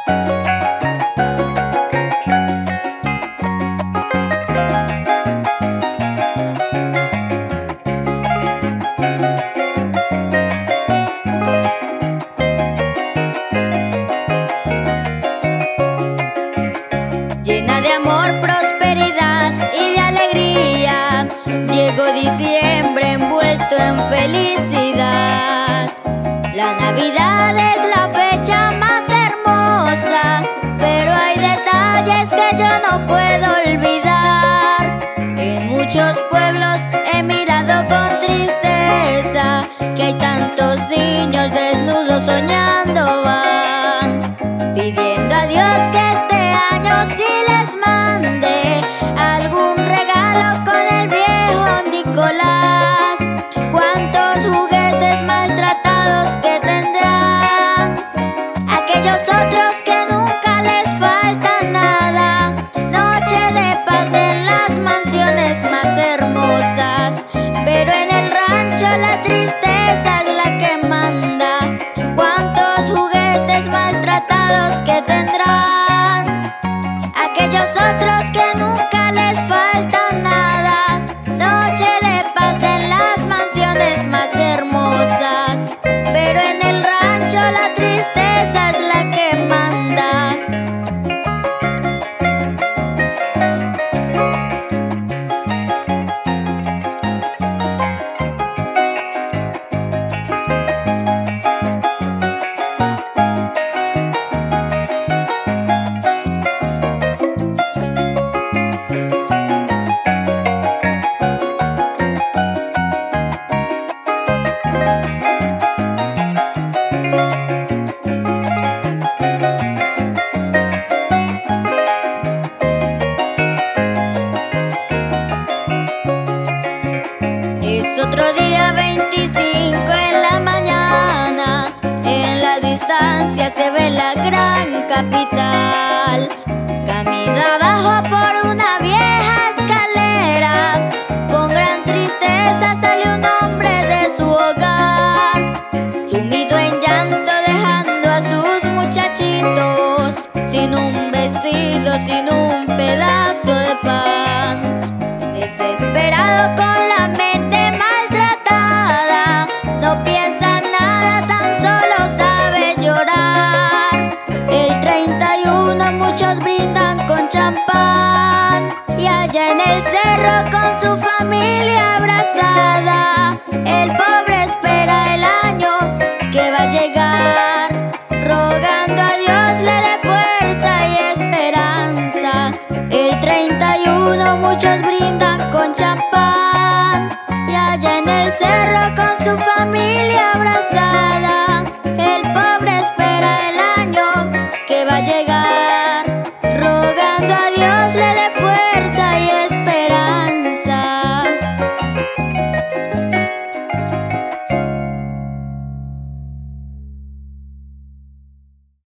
Llena de amor, prosperidad y de alegría, llegó diciembre envuelto en felicidad. La Navidad es la fecha más hermosa, pero hay detalles que yo no puedo olvidar. En muchos pueblos he mirado con tristeza que hay tantos niños desnudos soñando van, pidiendo a Dios que este año sí les mande algún regalo con el viejo Nicolás. Cuántos juguetes maltratados que tendrán aquellos otros que nunca les falta nada. Noche de paz en las mansiones más hermosas, pero en el rancho la tristeza es la que manda. Cuántos juguetes maltratados que tendrán aquellos otros que nunca les falta nada. Noche de paz en las mansiones más hermosas, pero en el rancho la tristeza es la que manda. Es otro día 25 en la mañana, en la distancia se ve la gran capital. Camino abajo por una vieja escalera, con gran tristeza sale un hombre de su hogar, sumido en llanto dejando a sus muchachitos, sin un vestido, sin un pedazo de pan. Desesperado con la mente maltratada, no piensa en nada, tan solo sabe llorar. El 31 muchos brindan con champán, y allá en el cerro con su familia abrazada, el pobre espera el año que va a llegar, rogando a Dios le dé fuerza y esperanza. El 31 muchos brindan con champán,